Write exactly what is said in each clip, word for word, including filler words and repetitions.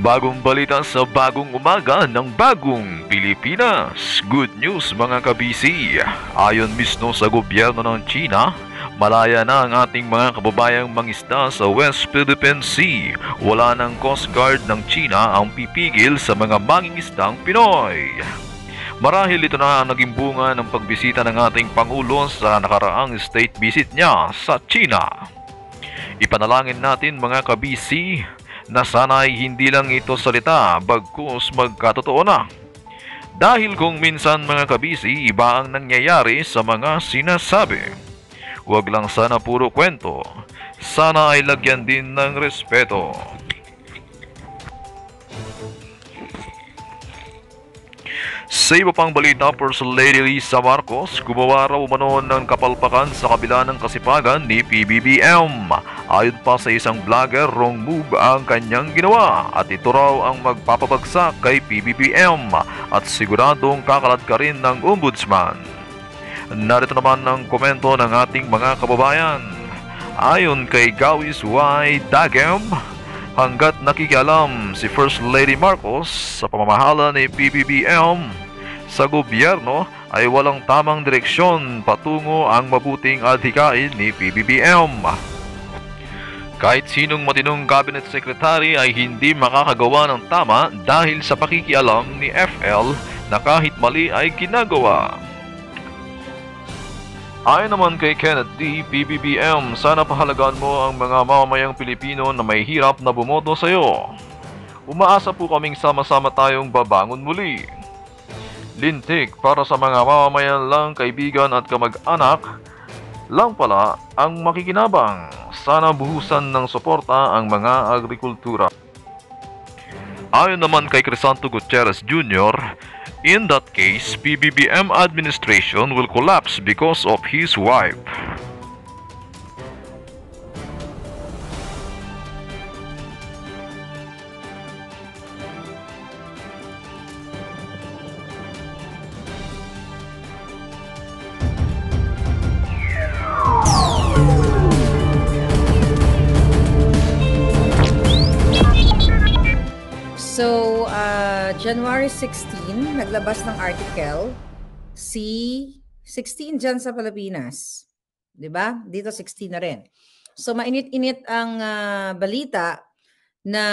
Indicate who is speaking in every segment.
Speaker 1: Bagong balita sa bagong umaga ng bagong Pilipinas. Good news mga kabisi. Ayon mismo sa gobyerno ng China, malaya na ang ating mga kababayang mangisda sa West Philippine Sea. Wala ng Coast Guard ng China ang pipigil sa mga mangingisdang Pinoy. Marahil ito na ang naging bunga ng pagbisita ng ating Pangulo sa nakaraang state visit niya sa China. Ipanalangin natin mga kabisi na sana'y hindi lang ito salita bagkus magkatotoo na. Dahil kung minsan mga kabisi, iba ang nangyayari sa mga sinasabi. Huwag lang sana puro kwento, sana ay lagyan din ng respeto. Sa iba pang balita, First Lady Lisa Marcos gumawa raw umano ng kapalpakan sa kabila ng kasipagan ni P B B M. Ayon pa sa isang vlogger, wrong move ang kanyang ginawa at ito raw ang magpapabagsak kay P B B M at siguradong kakalat ka rin ng ombudsman. Narito naman ang komento ng ating mga kababayan. Ayon kay Gawis Y. Dagem, hanggat nakikialam si First Lady Marcos sa pamamahala ni P B B M sa gobyerno ay walang tamang direksyon patungo ang mabuting adhikain ni P B B M. Kahit sinong matinong cabinet secretary ay hindi makakagawa ng tama dahil sa pakikialam ni F L na kahit mali ay ginagawa. Ayon naman kay Kenneth D. P B B M, sana pahalagaan mo ang mga mamamayang Pilipino na may hirap na bumoto sa iyo. Umaasa po kaming sama-sama tayong babangon muli. Lintik para sa mga mamamayan lang, kaibigan at kamag-anak lang pala ang makikinabang. Sana buhusan ng suporta ang mga agrikultura. Ayon naman kay Crisanto Gutierrez Junior, in that case, P B B M administration will collapse because of his wife.
Speaker 2: So, uh, January sixteen, naglabas ng article si sixteen dyan sa Pilipinas. Diba? Dito sixteen na rin. So, mainit-init ang uh, balita na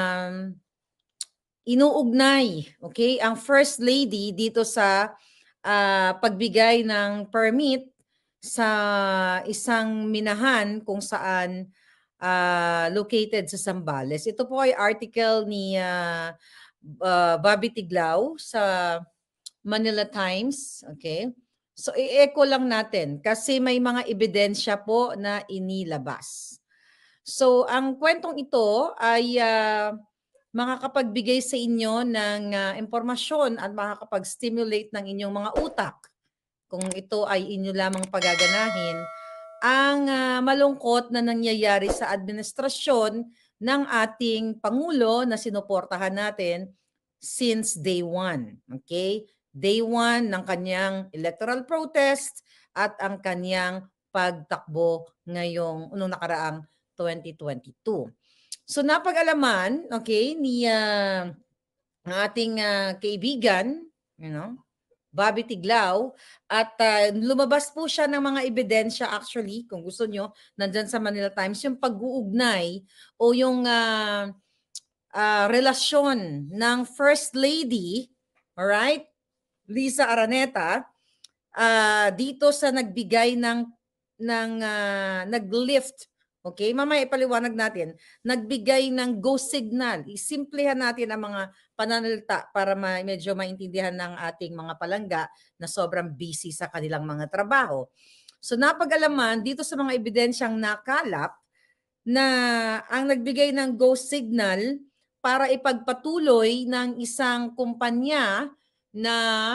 Speaker 2: inuugnay, okay, ang First Lady dito sa uh, pagbigay ng permit sa isang minahan kung saan Uh, located sa Zambales. Ito po ay article ni uh, uh, Bobby Tiglao sa Manila Times. Okay? So, i-echo lang natin kasi may mga ebidensya po na inilabas. So, ang kwentong ito ay uh, makakapagbigay sa inyo ng uh, impormasyon at makakapag-stimulate ng inyong mga utak kung ito ay inyo lamang pagaganahin ang uh, malungkot na nangyayari sa administrasyon ng ating Pangulo na sinuportahan natin since day one. Okay? Day one ng kanyang electoral protest at ang kanyang pagtakbo ngayong unong nakaraang twenty twenty-two. So napag-alaman, okay, ni uh, ating uh, kaibigan, you know, Bobby Tiglao, at uh, lumabas po siya ng mga ebidensya actually, kung gusto nyo, nandyan sa Manila Times, yung pag-uugnay o yung uh, uh, relasyon ng First Lady, alright, Lisa Araneta, uh, dito sa nagbigay ng, ng uh, nag-lift. Okay, mamaya ipaliwanag natin. Nagbigay ng go signal. Isimplehan natin ang mga pananalita para ma- medyo maintindihan ng ating mga palangga na sobrang busy sa kanilang mga trabaho. So napag-alaman dito sa mga ebidensyang nakalap na ang nagbigay ng go signal para ipagpatuloy ng isang kumpanya na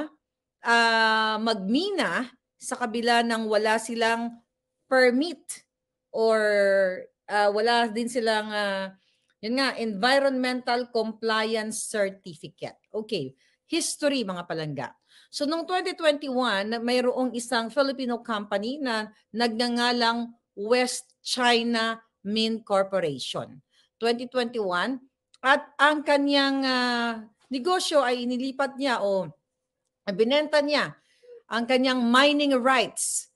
Speaker 2: uh, magmina sa kabila ng wala silang permit or uh, wala din silang uh, yun nga, environmental compliance certificate. Okay, history mga palangga. So noong twenty twenty-one, mayroong isang Filipino company na nagngangalang West China Min Corporation. twenty twenty-one, At ang kanyang uh, negosyo ay inilipat niya o binenta niya ang kanyang mining rights.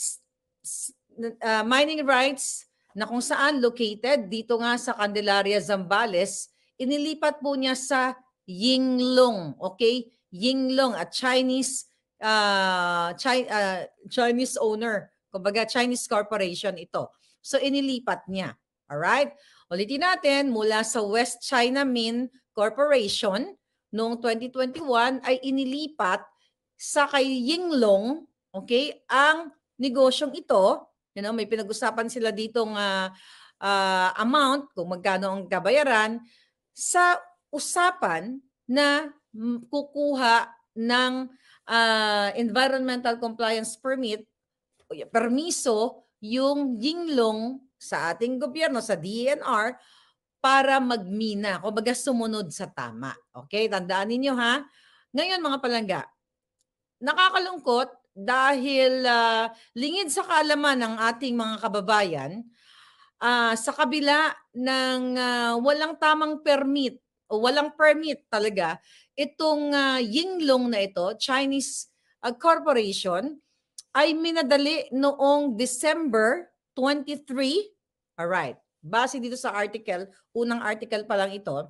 Speaker 2: Uh, mining rights na kung saan located dito nga sa Candelaria, Zambales, inilipat po niya sa Yinglong, okay? Yinglong, a Chinese uh, Chi- uh, Chinese owner, kumbaga Chinese corporation ito. So inilipat niya. All right? Ulitin natin, mula sa West China Min Corporation noong twenty twenty-one ay inilipat sa kay Yinglong, okay, ang negosyong ito. You know, may pinag-usapan sila ditong uh, uh, amount, kung magkano ang kabayaran, sa usapan na kukuha ng uh, environmental compliance permit, permiso, yung Yinglong sa ating gobyerno, sa D E N R, para magmina, kumbaga sumunod sa tama. Okay, tandaan ninyo ha. Ngayon mga palangga, nakakalungkot dahil uh, lingid sa kaalaman ng ating mga kababayan, uh, sa kabila ng uh, walang tamang permit o walang permit talaga, itong uh, Yinglong na ito, Chinese uh, corporation, ay minadali noong December twenty-three. Alright, base dito sa article, unang article pa lang ito,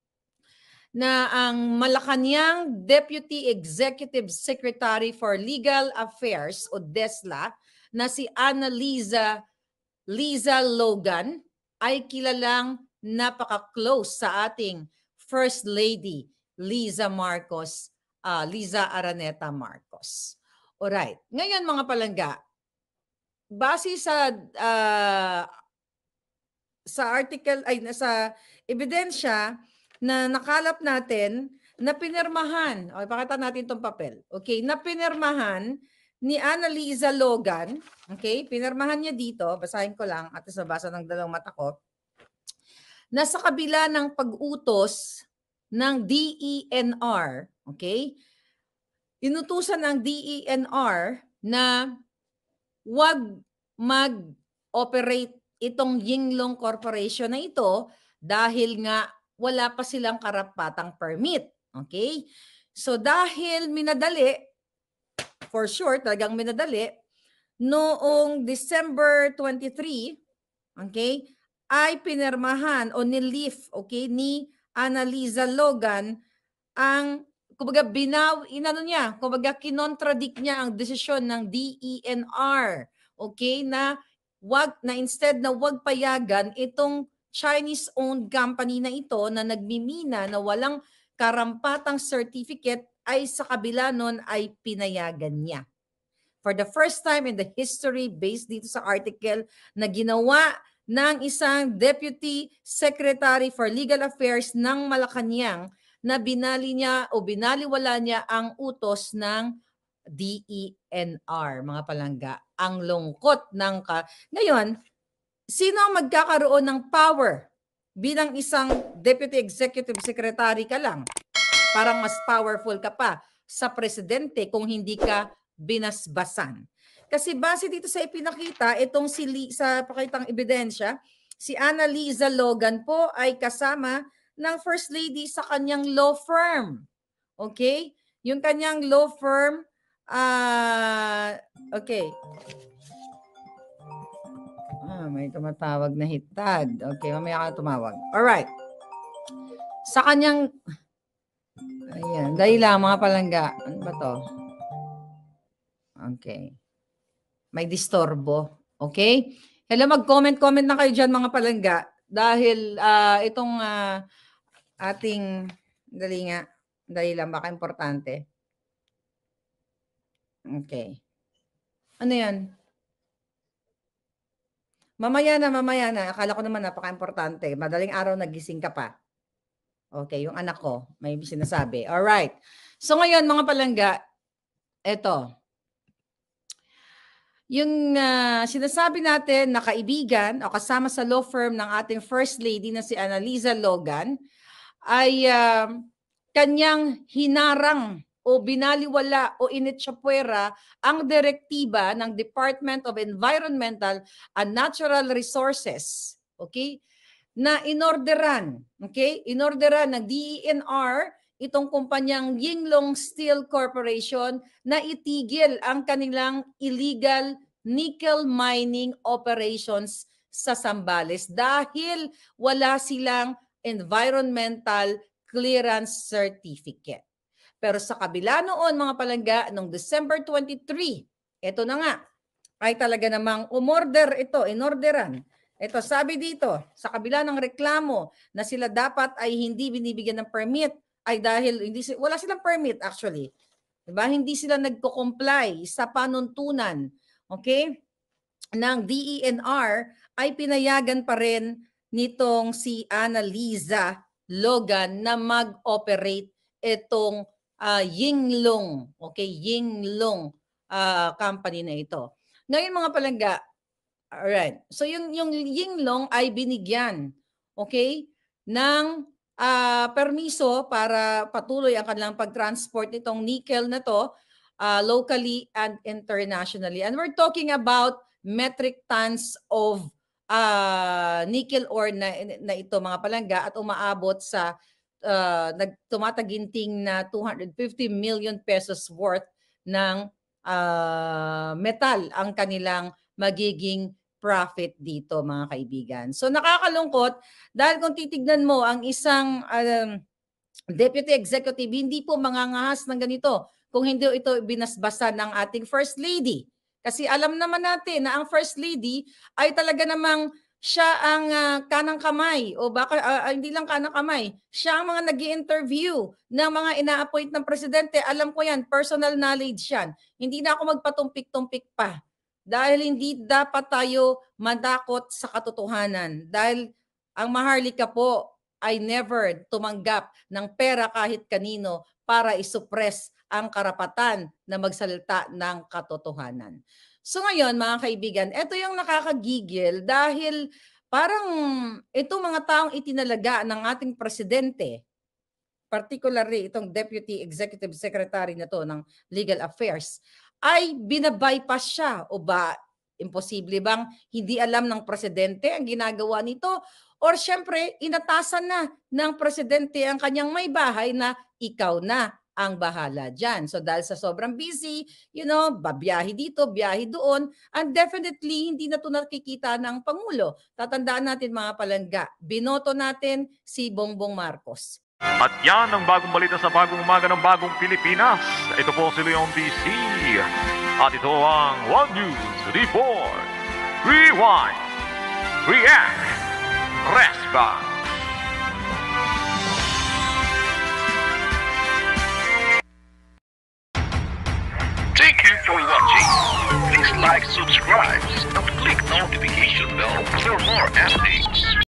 Speaker 2: na ang Malacanang Deputy Executive Secretary for Legal Affairs o DESLA na si Annalisa Liza Logan ay kilalang napaka-close sa ating First Lady Liza Marcos, uh, Liza Araneta Marcos. Alright, ngayon mga palangga, base sa uh, sa article ay sa ebidensya na nakalap natin, na pinirmahan, o ipakita natin itong papel, okay, na pinirmahan ni Annalisa Logan, okay, pinirmahan niya dito, basahin ko lang at nabasa ng dalawang mata ko, na sa kabila ng pag-utos ng D E N R, okay, inutusan ng D E N R na wag mag-operate itong Yinglong Corporation na ito dahil nga wala pa silang karapatang permit. Okay? So dahil minadali, for sure, talagang minadali, noong December twenty-three, okay, ay pinirmahan o nilift, okay, ni Annalisa Logan ang, kumbaga, binaw, inano niya, kumbaga, kinontradict niya ang desisyon ng D E N R, okay, na wag, na instead na wag payagan itong Chinese-owned company na ito na nagmimina na walang karampatang certificate, ay sa kabila nun ay pinayagan niya. For the first time in the history, based dito sa article na ginawa ng isang Deputy Secretary for Legal Affairs ng Malacanang, na binali niya o binaliwala niya ang utos ng D E N R, mga palangga. Ang lungkot ng ka... Ngayon, sino ang magkakaroon ng power bilang isang Deputy Executive Secretary ka lang? Parang mas powerful ka pa sa presidente kung hindi ka binasbasan. Kasi base dito sa ipinakita, itong si sa pakitang ebidensya, si Annalisa Logan po ay kasama ng First Lady sa kanyang law firm. Okay? Yung kanyang law firm, uh, okay. Ah, may tumatawag na hitad. Okay, mamaya ka tumawag. Alright. Sa kanyang, ayan, dahil lang mga palangga. Ano ba to? Okay. May disturbo. Okay? Hello, mag-comment-comment na kayo dyan mga palangga. Dahil uh, itong uh, ating, dali nga, dali lang, baka importante. Okay. Ano yan? Mamaya na, mamaya na. Akala ko naman napaka-importante. Madaling araw nagising ka pa. Okay, yung anak ko, may sinasabi. Alright. So ngayon, mga palangga, eto. Yung uh, sinasabi natin na kaibigan o kasama sa law firm ng ating First Lady na si Annalisa Logan ay uh, kanyang hinarang o binaliwala o initsapwera ang direktiba ng Department of Environmental and Natural Resources, okay, na inorderan, okay? Inorderan ng D E N R itong kumpanyang Yinglong Steel Corporation na itigil ang kanilang illegal nickel mining operations sa Zambales dahil wala silang environmental clearance certificate. Pero sa kabila noon, mga palangga, noong December twenty-three, ito na nga, ay talaga namang umorder ito, inorderan. Ito, sabi dito, sa kabila ng reklamo na sila dapat ay hindi binibigyan ng permit, ay dahil hindi wala silang permit actually. Diba? Hindi sila nagko-comply sa panuntunan, okay, ng D E N R, ay pinayagan pa rin nitong si Annalisa Logan na mag-operate itong uh, Yinglong, okay, Yinglong uh, company na ito. Ngayon mga palangga, alright, so yung, yung Yinglong ay binigyan, okay, ng uh, permiso para patuloy ang kanilang pag-transport nitong nickel na to uh, locally and internationally. And we're talking about metric tons of uh, nickel ore na, na ito mga palangga at umaabot sa uh, nagtumataginting na two hundred fifty million pesos worth ng uh, metal ang kanilang magiging profit dito mga kaibigan. So nakakalungkot dahil kung titignan mo ang isang um, deputy executive, hindi po mangangahas ng ganito kung hindi ito binasbasa ng ating First Lady. Kasi alam naman natin na ang First Lady ay talaga namang siya ang uh, kanang kamay o baka uh, hindi lang kanang kamay, siya ang mga nag-i-interview ng mga ina-appoint ng presidente. Alam ko yan, personal knowledge yan. Hindi na ako magpatumpik-tumpik pa. Dahil hindi dapat tayo madakot sa katotohanan. Dahil ang Maharlika po ay never tumanggap ng pera kahit kanino para isuppress ang karapatan na magsalita ng katotohanan. So ngayon mga kaibigan, ito yung nakakagigil dahil parang ito mga taong itinalaga ng ating presidente, particularly itong Deputy Executive Secretary na to ng Legal Affairs, ay binabypass siya. O ba, imposible bang hindi alam ng presidente ang ginagawa nito? Or syempre, inatasan na ng presidente ang kanyang may bahay na ikaw na ang bahala dyan. So dahil sa sobrang busy, you know, babiyahe dito, biyahe doon, and definitely hindi na ito nakikita ng Pangulo. Tatandaan natin mga palangga, binoto natin si Bongbong Marcos.
Speaker 1: At yan ang bagong balita sa bagong umaga ng bagong Pilipinas. Ito po si Leon D C. At ito ang One News Report. Rewind, React, Respond.
Speaker 3: Thank you for watching. Please like, subscribe, and click notification bell for more updates.